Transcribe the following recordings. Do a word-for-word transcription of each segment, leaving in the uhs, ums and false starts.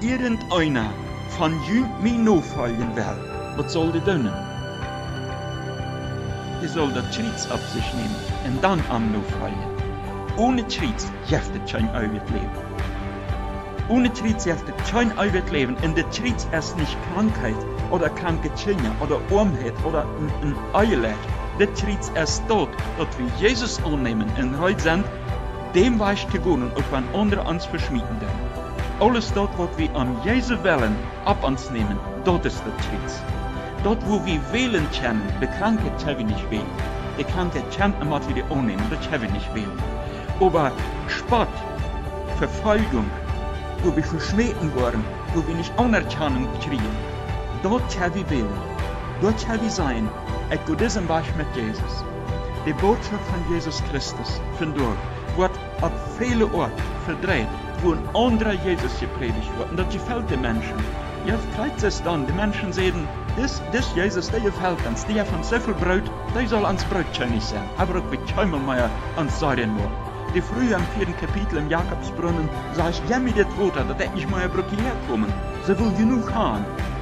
irgendeiner von jüng mir nachfolgen will, was soll der tun? Er soll das Schritt auf sich nehmen und dann am nachfolgen. Ohne Schritt hilft es kein ewig Leben. Ohne Schritt hilft es kein ewig Leben. Und der Schritt ist nicht Krankheit oder kranke Kinder oder Armheit oder ein, ein Eierleck. Der Schritt ist dort, dass wir Jesus annehmen und heute sind, dem Weg zu gehen und auch wenn andere uns verschmieden werden. Alles dort, was wir am Jesu wollen, ab uns nehmen, dort ist der Schritt. Dort, wo wir wählen können, die Krankheit können wir nicht wählen. Die Krankheit können wir wieder annehmen, das können wir nicht wählen. Aber Spott, Verfolgung, wo wir verschmähen wurden, wo wir nicht Anerkennung kriegen, dort können wir wählen. Dort können wir sein, ich gehe diesen Weg mit Jesus. Die Botschaft von Jesus Christus, von dort, wird auf viele Orte verdreht, wo ein anderer Jesus gepredigt wird. Und das gefällt den Menschen. Ja, vielleicht ist es dann, die Menschen sehen, das, das Jesus, der gefällt uns, der von so viel Brot, der soll ans Brotkönig sein. Aber auch wie Schäumelmeier ans Säuren nur. Die früher im vierten Kapitel im Jakobsbrunnen sag ich, ja, mir das Wasser, da hätte ich mal Brücke herkommen. Sie will genug haben.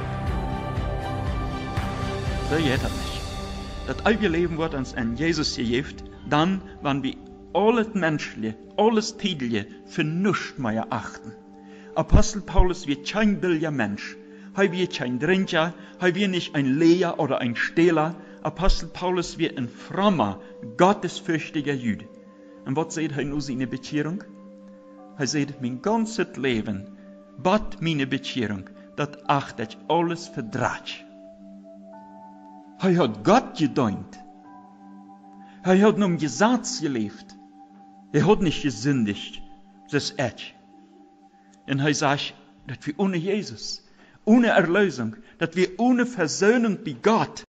So geht das nicht. Das ewige Leben wird uns an Jesus gegeben, dann, wenn wir alles Menschliche, alles Tidelige für nichts mehr achten. Apostel Paulus wird kein billiger Mensch. Er wird kein Trinker, er wird nicht ein Leher oder ein Stehler. Apostel Paulus wird ein frommer, gottesfürchtiger Jude. Und was sagt er nun seine Bekehrung? Er sagt, mein ganzes Leben, bat meine Bekehrung, das achte ich alles für Dratsch. Er hat Gott gedient. Er hat nur im Gesetz gelebt. Er hat nicht gesündigt. Das ist ich. Und er sagt, dass wir ohne Jesus, ohne Erlösung, dass wir ohne Versöhnung mit Gott